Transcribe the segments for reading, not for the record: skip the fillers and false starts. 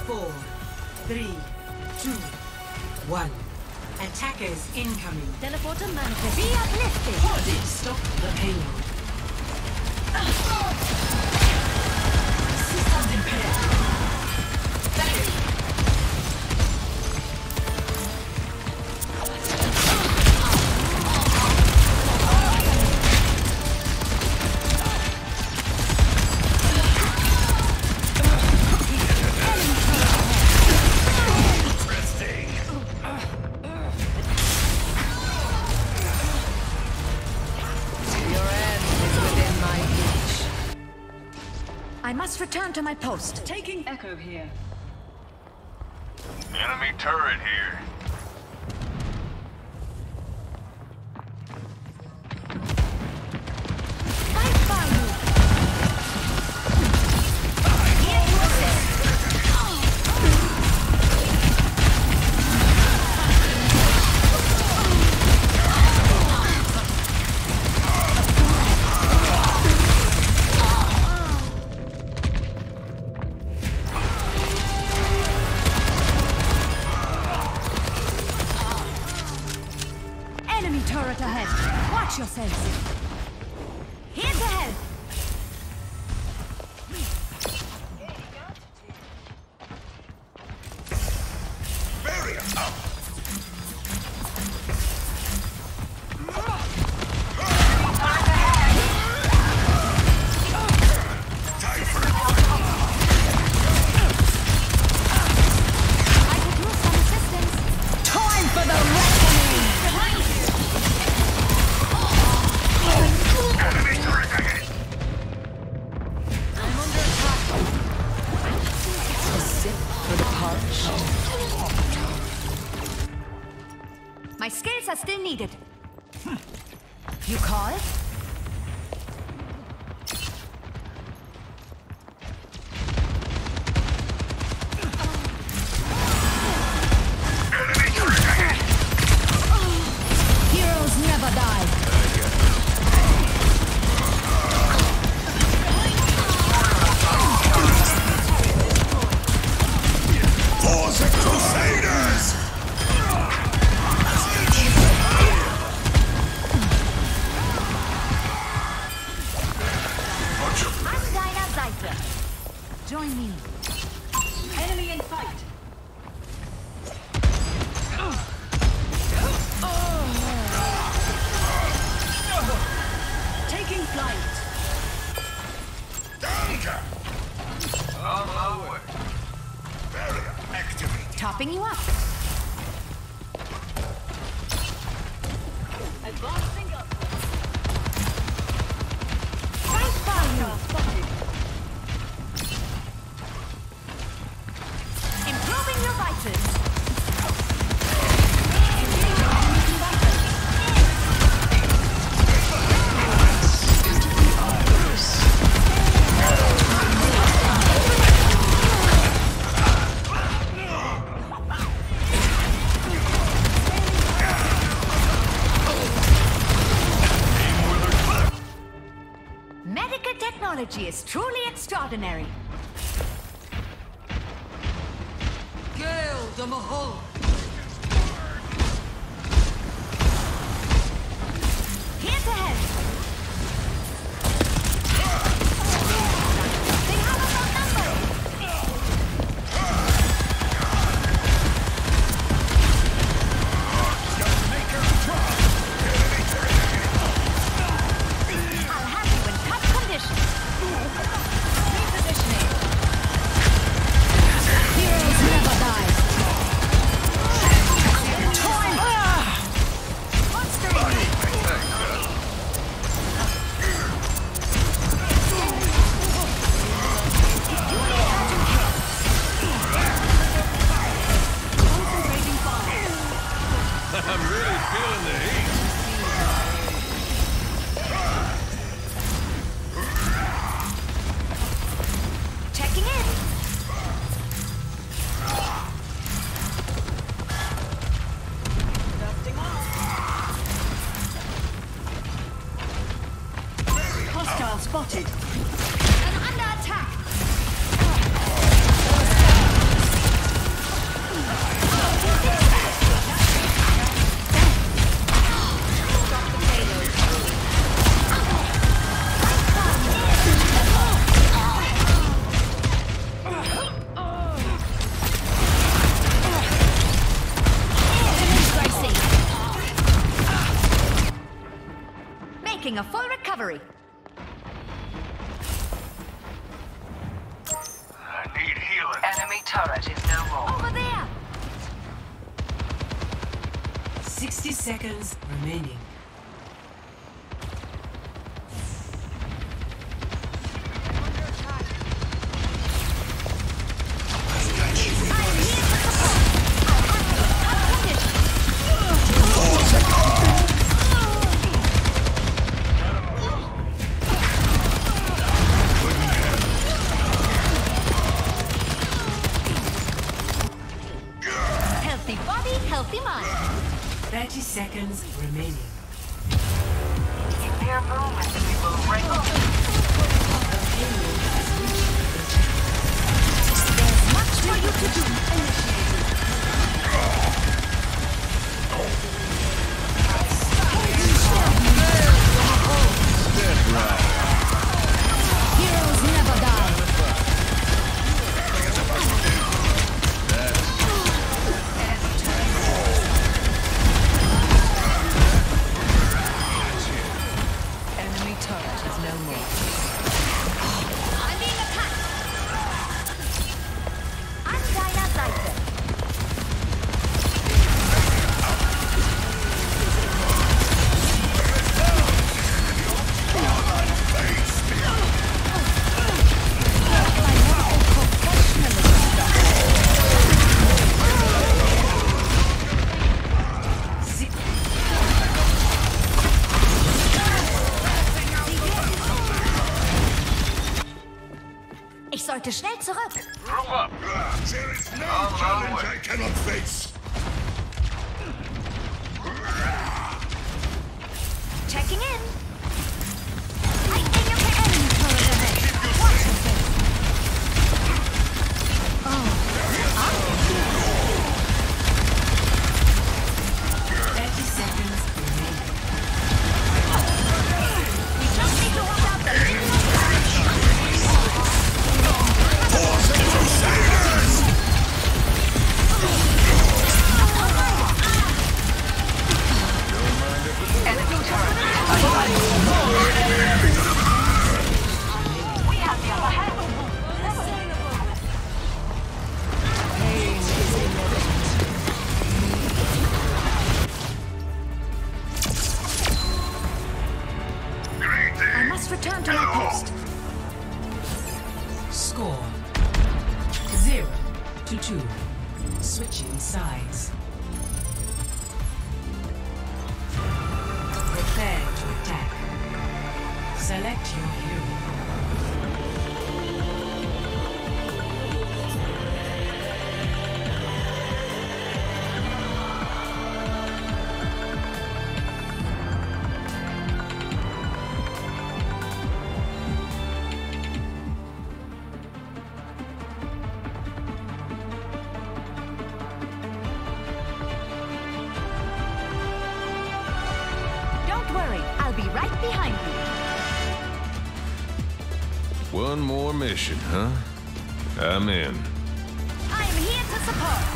4, 3, 2, 1. Attackers incoming. Teleporter manifest. Be uplifted. Stop the payload. Systems impaired. Battery. I must return to my post. Taking Echo here. Enemy turret here. Fight by you. Here to assist. Enemy turret ahead. Watch yourselves. Here to help. Barrier up. I could use some assistance. Time for the reckoning. Enemy turret ahead. I'm under attack. A sip for the parched. My skills are still needed. You call? Enemy turret ahead. Heroes never die. For the Crusaders! An deiner Seite. Join me. Enemy in fight. Taking flight. Danger! On my way. Barrier activate. Topping you up. Advancing up. Right by you. Improving your vitals. Medical technology is truly extraordinary. Gale the Mahal. Here to help. They have us outnumbered. I'll have you in tough conditions. Repositioning. Heroes never die. Starting a full recovery. I need healing. Enemy turret is no more. Over there! 60 seconds remaining. Healthy body, healthy mind. 30 seconds remaining. In mere moments, we will break. There's much for you to do. Heroes never die. Enemy turret is no more. I'm being attacked. An deiner Seite. Ich sollte schnell zurück. Group up. There is no challenge I cannot face. Checking in. I aim your enemy turret ahead. Watch yourself. Oh. 30 seconds remaining. We just need to watch out the middle of Enemy turret. We have the upper hand. Pain is inevitable. I must return to my post. Score 0-2. Switching sides. Prepare to attack. Select your hero. Don't worry, I'll be right behind you. One more mission, huh? I'm in. I am here to support.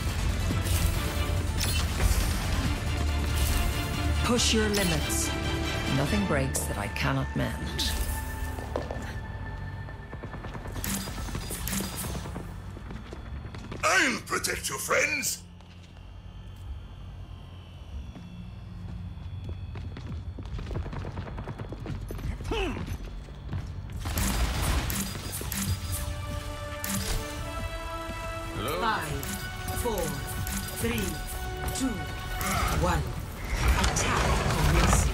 Push your limits. Nothing breaks that I cannot mend. I'll protect you, friends. Hello? 5, 4, 3, 2, 1. Attack commencing.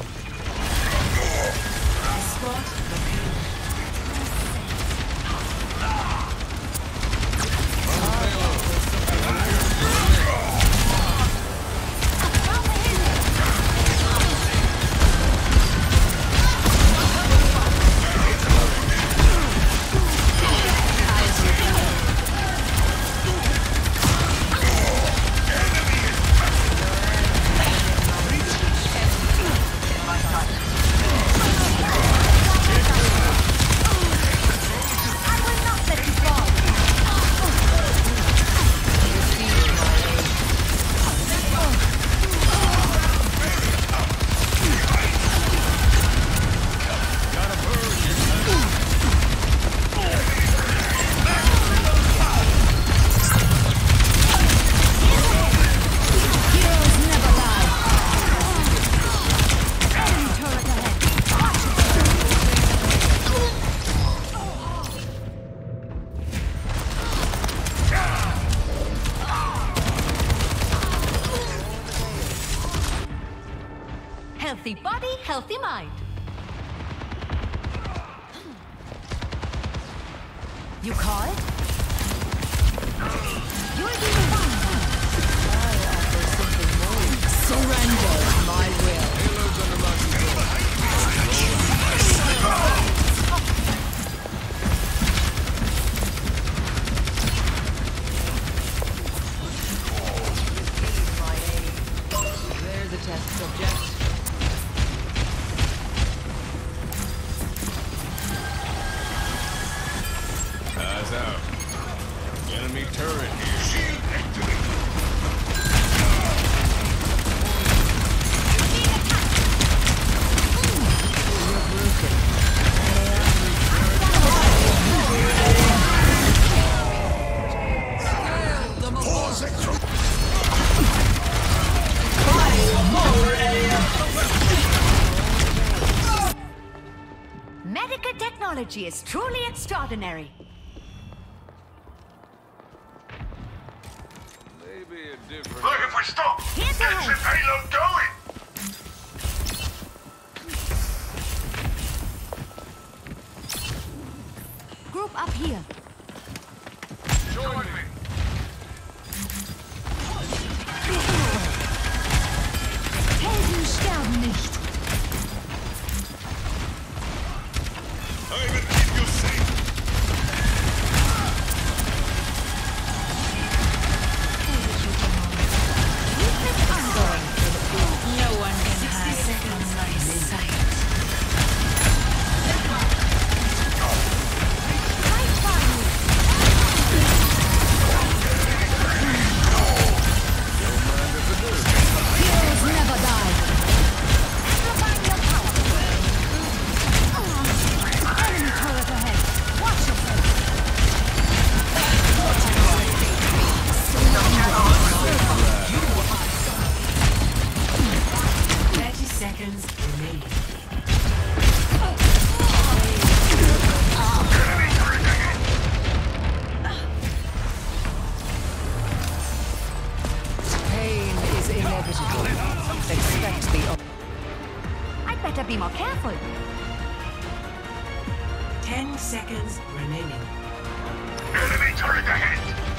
Escort the kill. I will not let you Healthy body, healthy mind. You called? You'll be the one. Surrender my will. Payload's under my control. There's a test subject. Eyes out. Enemy turret here. Shield activated. Pause it. Medical technology is truly extraordinary. Maybe a different. Look, if we stop, Here's get the the payload going. Group up here. Join me. Helden sterben nicht. I will keep you safe. Keep it ongoing. No one can hide from my sight. Fight for me. Heroes never die. Amplifying your power. Enemy turret ahead. Watch yourself. Seconds remaining. Pain is inevitable. Expect the I'd better be more careful. 10 seconds remaining. Enemy turret ahead.